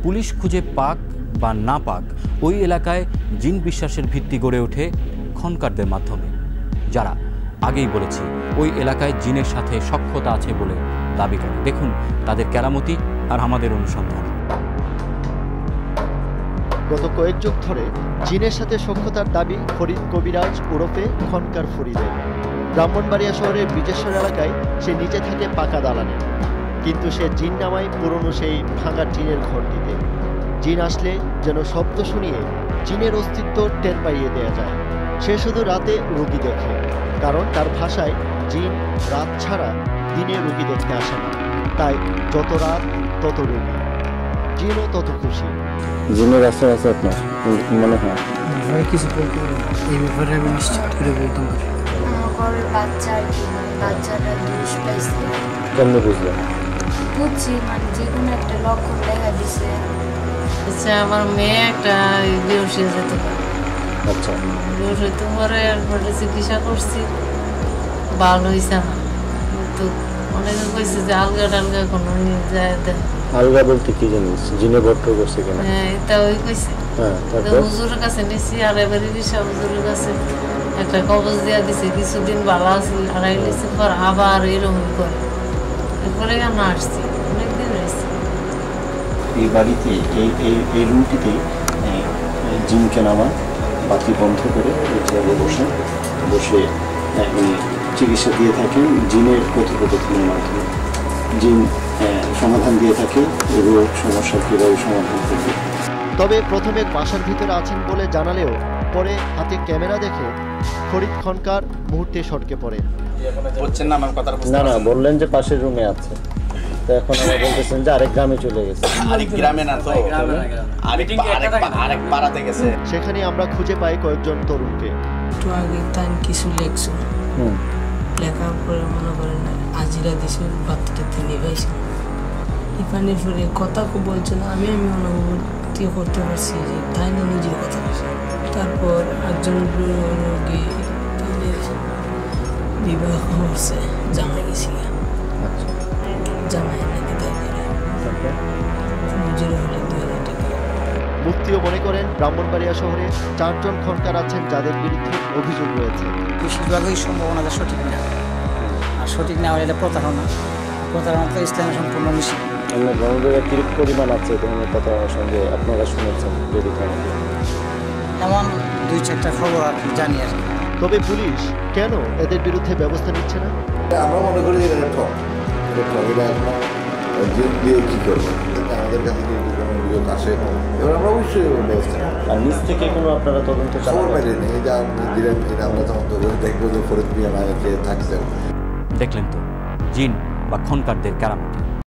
Police খুঁজে পাক বা না পাক ওই এলাকায় জিন বিশ্বাসের ভিত্তি গড়ে ওঠে খনকারদের মাধ্যমে, যারা আগেই বলেছি ওই এলাকায় জিনের সাথে সখ্যতা আছে বলে দাবি করে। দেখুন তাদের কেরামতি আর আমাদের অনুসন্ধান। গত কয়েক যুগ ধরে জিনের সাথে সখ্যতার দাবি ফরিদ কবিরাজ ওরফে খনকার ফরিদের। ব্রাহ্মণবাড়িয়া শহরের বিজেশ্বর এলাকায় সে নিচে থাকে পাকা দালানে, কিন্তু সে জিন নামায় পুরনো সেই ভাঙা টিনের ঘরটিতে। জিন আসলে যেন শব্দ শুনিয়ে জিনের অস্তিত্ব টের পাইয়ে দেয়া যায়। সে শুধু রাতে রোগী দেখে, কারণ তার ভাষায় জিন রাত ছাড়া দিনে রোগী দেখতে আসে না। তাই যত রাত তত রোগী, জিনও তত খুশি। জিনের আশা আছে আপনার মনে হয়? কিছু এই ব্যাপারে আমি নিশ্চিত করে বলতে পারি। আমার বাচ্চাটা দুষ পাইছে। কেমনে বুঝলেন? বুঝছি, মানে যে কোনো একটা লক্ষণ দেখা দিছে। আচ্ছা, আমার মেয়ে একটা বেহুশ হয়ে যেতে পারে। আচ্ছা, বেহুশ হইতে পারে, এরপরে চিকিৎসা করছি, ভালো হয়েছে না। কিন্তু অনেকে কইছে যে আলগা টালগা কোনো যায় দেয়। আলগা বলতে কি জিনিস? জিনে বট্ট করছে কিনা? হ্যাঁ, এটা ওই কইছে। হ্যাঁ, তারপর হুজুরের কাছে নিছি, আর এবারে দিশা হুজুরের কাছে একটা কবজ দিয়া দিছে। কিছুদিন ভালো আছে, আড়াই লিছে পর আবার এরকম করে। এরপরে কেন আসছি, অনেকদিন রয়েছে। এই বাড়িতে এই রুমটিতে জিনকে নামা বাতি বন্ধ করে বসে চিকিৎসা দিয়ে থাকেন জিনের কথোপকথনের মাধ্যমে। জিন সমাধান দিয়ে থাকে রোগ সমস্যার কীভাবে সমাধান করবে। তবে প্রথমে বাসার ভিতরে আছেন বলে জানালেও পরে হাতে ক্যামেরা দেখে ফরিদ খনকার মুহূর্তে সটকে পড়ে। না না, বললেন যে পাশের রুমে আছে, তো এখন আমরা বলতেছেন যে আরেক গ্রামে চলে গেছে। আরেক গ্রামে না, তো আরেক পাড়াতে গেছে। সেখানে আমরা খুঁজে পাই কয়েকজন তরুণকে। একটু আগে তাই কিছু লেখছো, লেখার পরে মনে করেন আজিরা দিছে, বাচ্চাটা তিনি পাইছে। ইফানের পরে কথা বলছে না, আমি অনুভূতি করতে পারছি যে তাই না নিজের কথা বলছে। তারপর একজন রোগী বিবাহ করছে, জামাই গেছি, জামাই নাকি তাই নিজের হলে 2000 টাকা। মুফতিও মনে করেন ব্রাহ্মণবাড়িয়া শহরে 4 জন খনকার আছেন যাদের বিরুদ্ধে অভিযোগ রয়েছে। বেশিরভাগই সম্ভাবনাটা সঠিক না, আর সঠিক না হলে এটা প্রতারণা তো ইসলামের সম্পূর্ণ নিষিদ্ধ। আমরা ব্রাহ্মণবাড়িয়া কি পরিমাণ আছে ধরনের প্রতারণার সঙ্গে আপনারা শুনেছেন? যদি এমন 2-4টা খবর আর জানি আর কি। তবে পুলিশ কেন এদের বিরুদ্ধে ব্যবস্থা নিচ্ছে না? আমরা মনে করি এটা ঠক, এটা এখন জিন দিয়ে কী করবো, আমাদের কাছে যদি কোনো অভিযোগ আসে এবার আমরা অবশ্যই ব্যবস্থা নেব। আর নিজ থেকে কোনো আপনারা তদন্ত খবর পাইলেন এই যে দিলেন, এটা আমরা তদন্ত করে দেখবো যে ফরিদ মিয়া নায়কে থাকছেন। দেখলেন তো জিন বা খনকারদের কেরামতি।